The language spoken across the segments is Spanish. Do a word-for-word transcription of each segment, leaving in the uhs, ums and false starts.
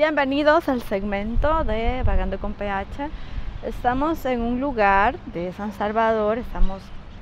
Bienvenidos al segmento de Vagando con P H. Estamos en un lugar de San Salvador, estamos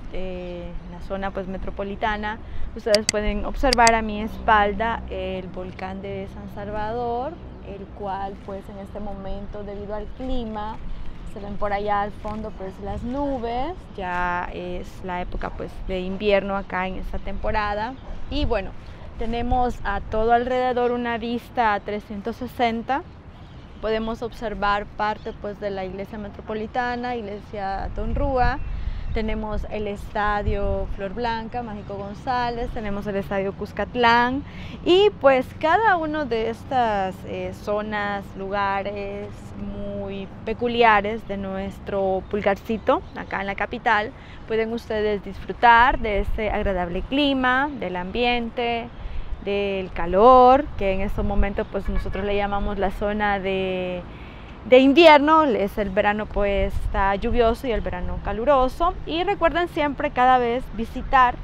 eh, en la zona pues metropolitana. Ustedes pueden observar a mi espalda el volcán de San Salvador, el cual pues en este momento, debido al clima, se ven por allá al fondo pues las nubes. Ya es la época pues de invierno acá en esta temporada y bueno, tenemos a todo alrededor una vista a trescientos sesenta. Podemos observar parte pues de la iglesia metropolitana, iglesia Tonrúa. Tenemos el estadio Flor Blanca, Mágico González, tenemos el estadio Cuscatlán y pues cada uno de estas eh, zonas, lugares muy peculiares de nuestro pulgarcito acá en la capital, pueden ustedes disfrutar de este agradable clima, del ambiente, del calor, que en estos momentos pues nosotros le llamamos la zona de, de invierno. Es el verano pues está lluvioso y el verano caluroso. Y recuerden siempre cada vez visitar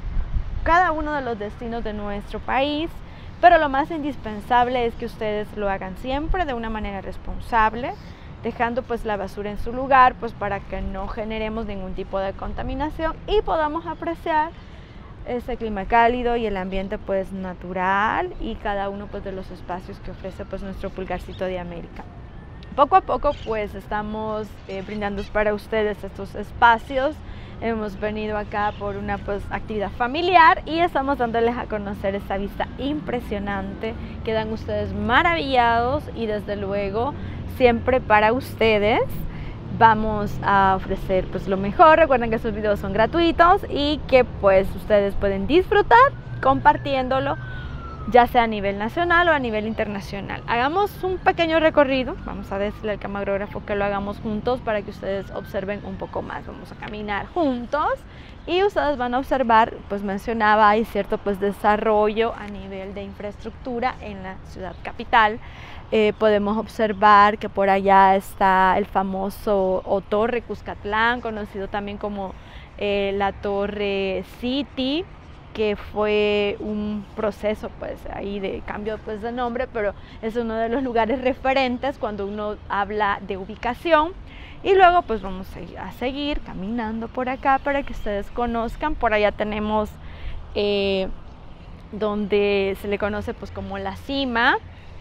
cada uno de los destinos de nuestro país, pero lo más indispensable es que ustedes lo hagan siempre de una manera responsable, dejando pues la basura en su lugar, pues para que no generemos ningún tipo de contaminación y podamos apreciar ese clima cálido y el ambiente pues natural y cada uno pues de los espacios que ofrece pues nuestro pulgarcito de América. Poco a poco pues estamos eh, brindando para ustedes estos espacios. Hemos venido acá por una pues actividad familiar y estamos dándoles a conocer esta vista impresionante. Quedan ustedes maravillados y desde luego siempre para ustedes vamos a ofrecer pues lo mejor. Recuerden que estos videos son gratuitos y que pues ustedes pueden disfrutar compartiéndolo, ya sea a nivel nacional o a nivel internacional. Hagamos un pequeño recorrido, vamos a decirle al camarógrafo que lo hagamos juntos para que ustedes observen un poco más. Vamos a caminar juntos y ustedes van a observar, pues mencionaba, hay cierto pues desarrollo a nivel de infraestructura en la ciudad capital. Eh, podemos observar que por allá está el famoso o Torre Cuscatlán, conocido también como eh, la Torre City, que fue un proceso pues ahí de cambio pues de nombre, pero es uno de los lugares referentes cuando uno habla de ubicación. Y luego pues vamos a, a seguir caminando por acá para que ustedes conozcan. Por allá tenemos eh, donde se le conoce pues como la cima.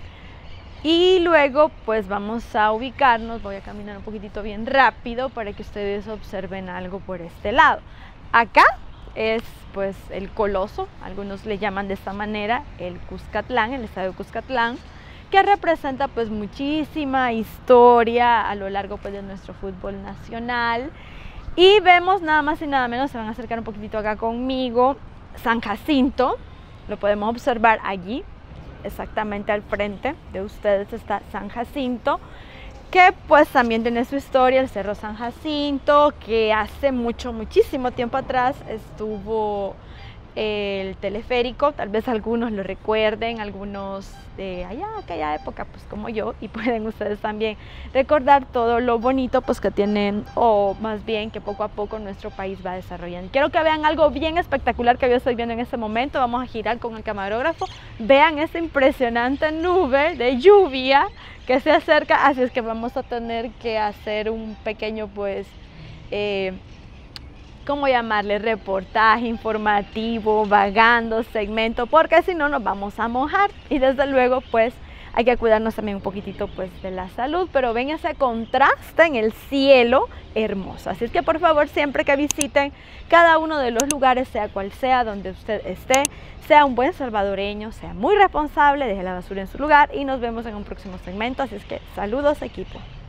Y luego pues vamos a ubicarnos, voy a caminar un poquitito bien rápido para que ustedes observen algo por este lado. Acá es pues el Coloso, algunos le llaman de esta manera, el Cuscatlán, el estadio Cuscatlán, que representa pues muchísima historia a lo largo pues de nuestro fútbol nacional. Y vemos nada más y nada menos, se van a acercar un poquitito acá conmigo, San Jacinto, lo podemos observar allí. Exactamente al frente de ustedes está San Jacinto, que pues también tiene su historia, el Cerro San Jacinto, que hace mucho, muchísimo tiempo atrás estuvo el teleférico. Tal vez algunos lo recuerden, algunos de allá, aquella época, pues como yo, y pueden ustedes también recordar todo lo bonito pues que tienen, o más bien que poco a poco nuestro país va desarrollando. Quiero que vean algo bien espectacular que yo estoy viendo en este momento. Vamos a girar con el camarógrafo. Vean esta impresionante nube de lluvia que se acerca, así es que vamos a tener que hacer un pequeño pues eh, ¿cómo llamarle? Reportaje informativo, vagando, segmento, porque si no nos vamos a mojar. Y desde luego pues hay que cuidarnos también un poquitito pues de la salud, pero ven ese contraste en el cielo hermoso. Así es que por favor, siempre que visiten cada uno de los lugares, sea cual sea, donde usted esté, sea un buen salvadoreño, sea muy responsable, deje la basura en su lugar y nos vemos en un próximo segmento. Así es que saludos, equipo.